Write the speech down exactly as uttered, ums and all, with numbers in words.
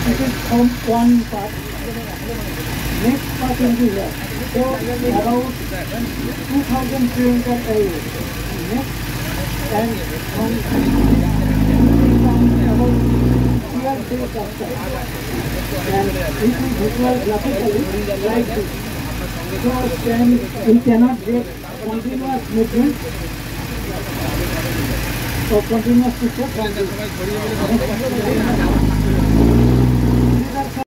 This is from one part. Next part will be here. So about two thousand three hundred area. Next, and from about here to the side. And if we visualize graphically like this, so then we cannot get continuous movement. So continuous picture from this.